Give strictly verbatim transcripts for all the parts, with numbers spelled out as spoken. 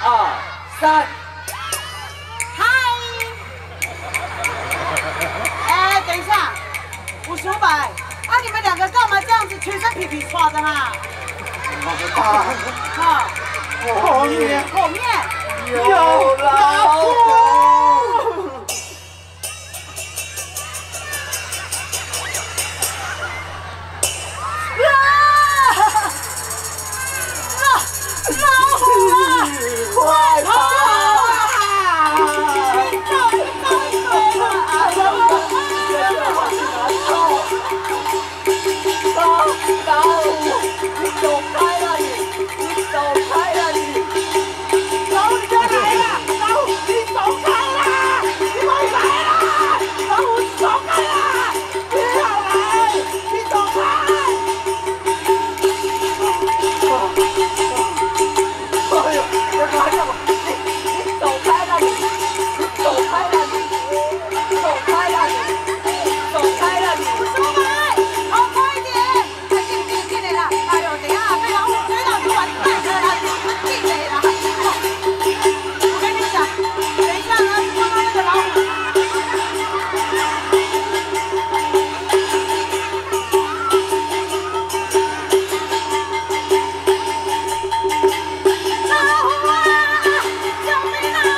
二、三。 嗨！哎，等一下，吴叔柏，啊，你们两个干嘛这样子全身皮皮刷的啦？ 啊， 好， 后面后面有老虎。 快跑啊！你找你找对了啊！老老虎，你走开了你，你走开了你！老虎你别来了！老虎你走开了！你别来了！老虎你走开了！不要来！你走开！哎呦，别开了！ 走开了你！走开了你！走开了你！走开了你！ 出来，跑快一点！快进进进来了！哎呦，等下被老虎追到就完蛋了啦！进来了！我跟你讲，等一下呢，刚刚那个老虎。老虎啊！救命啊！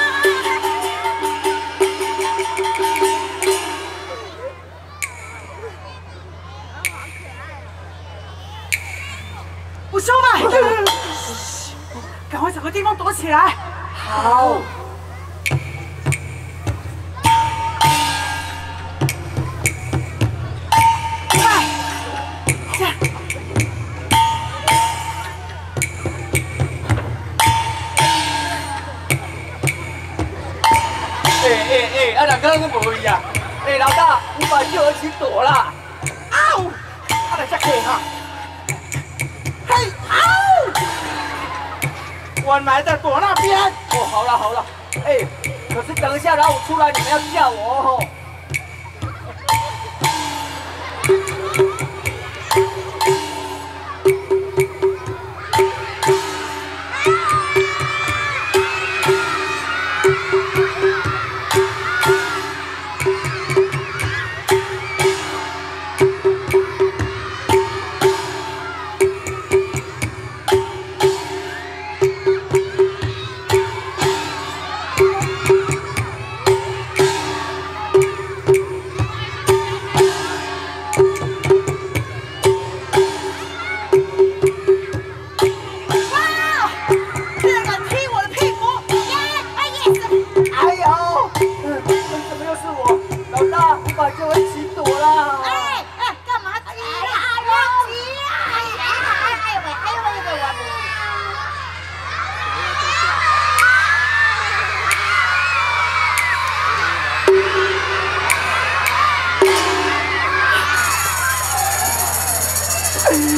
不凶了，赶快找个地方躲起来。 好。 快，这样。 哎哎哎，啊，两个人都无去啊！哎，老大，你把救儿请躲啦！嗷！啊，来下客哈！ 嘿，嗷！我埋在躲那边。哦，好了好了，哎，可是等一下老虎出来，你们要叫我哦。